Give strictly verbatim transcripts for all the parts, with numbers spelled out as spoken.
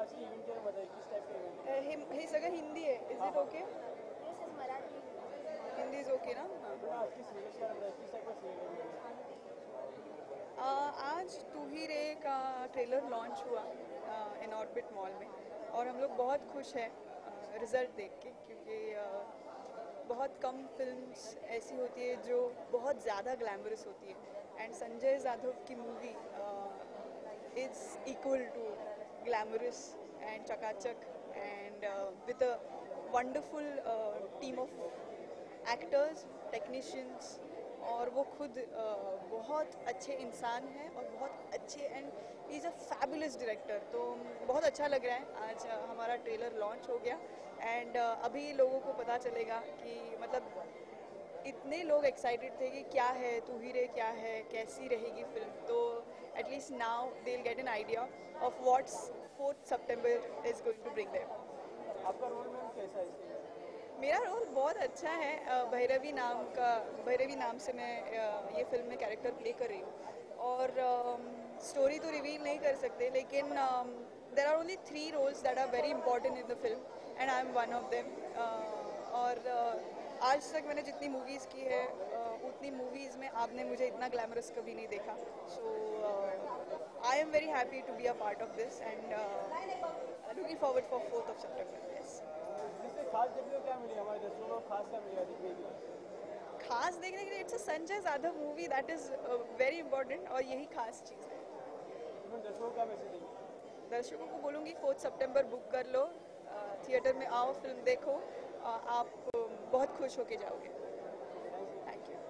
आज की इवेंट क्या बताइए, किस टाइप का इवेंट है? हे हे सगळं हिंदी आहे. Is it okay? This is Marathi. Hindi is okay ना? हाँ. थोड़ा आज की सीरीज क्या बताइए, किस टाइप का सीरीज है? आ, आज तू ही रे का ट्रेलर लॉन्च हुआ इन ऑर्बिट मॉल में और हम लोग बहुत खुश हैं रिज़ल्ट देख के, क्योंकि आ, बहुत कम फिल्म्स ऐसी होती है जो बहुत ज़्यादा ग्लैमरस होती है एंड संजय जाधव की movie is equal to glamorous and चकाचक and with a wonderful team of actors, technicians, और वो खुद uh, बहुत अच्छे इंसान हैं और बहुत अच्छे and he is a fabulous director. तो बहुत अच्छा लग रहा है. आज uh, हमारा ट्रेलर लॉन्च हो गया एंड uh, अभी लोगों को पता चलेगा कि मतलब इतने लोग एक्साइटेड थे कि क्या है तू ही रे, क्या है, कैसी रहेगी फिल्म. तो at least now they will get an idea of what's fourth September is going to bring them. आपका रोल मैम कैसा है इसके? मेरा रोल बहुत अच्छा है. भैरवी नाम का भैरवी नाम से मैं अ, ये फिल्म में कैरेक्टर प्ले कर रही हूँ और स्टोरी तो रिवील नहीं कर सकते, लेकिन there are only three roles that are very important in the film and I am one of them. और uh, आज तक मैंने जितनी मूवीज़ की है uh, उतनी मूवीज़ में आपने मुझे इतना ग्लैमरस कभी नहीं देखा. So I am very happy to be a part of this and looking forward for fourth of September. Yes. जिससे खास देखने को क्या मिलेगा, हमारे दर्शकों को खास क्या मिलेगा दिखने के लिए? खास देखने के लिए it's a Sanjay Jadhav movie, that is very important और यही खास चीज़ है. तो दर्शकों को क्या मैसेज देंगे? दर्शकों को बोलूँगी फोर्थ सितंबर बुक कर लो, थिएटर में आओ, फिल्म देखो, uh, आप uh, बहुत खुश होके जाओगे. Thank you.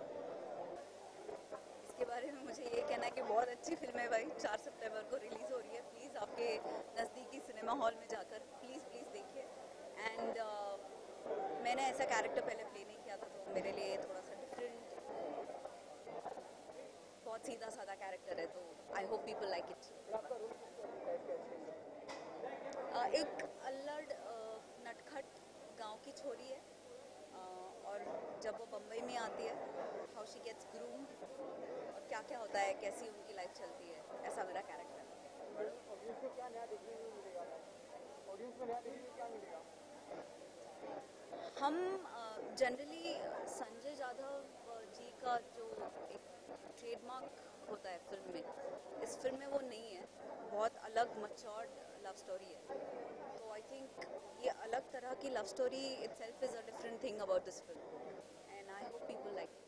इसके बारे में मुझे ये कहना है कि बहुत अच्छी फिल्म है भाई. चार सितंबर को रिलीज़ हो रही है. प्लीज़ आपके नज़दीकी सिनेमा हॉल में जाकर प्लीज़ प्लीज़ देखिए. एंड uh, मैंने ऐसा कैरेक्टर पहले प्ले नहीं किया था, तो मेरे लिए थोड़ा सा डिफरेंट, बहुत सीधा साधा कैरेक्टर है, तो I hope people like it. एक अल्लड़ uh, नटखट गांव की छोरी है uh, और जब वो बम्बई में आती है, हाउ शी गेट्स ग्रूम्ड और क्या क्या होता है, कैसी उनकी लाइफ चलती है, ऐसा मेरा कैरेक्टर है. ऑडियंस को क्या नया देखने को मिलेगा? ऑडियंस को नया देखने को क्या मिलेगा? हम generally uh, Sanjay Jadhav uh, ji का जो एक ट्रेडमार्क होता है फिल्म में, इस फिल्म में वो नहीं है. बहुत अलग मैच्योर्ड लव स्टोरी है. तो आई थिंक ये अलग तरह की love story itself is a different thing about this film and I hope people like.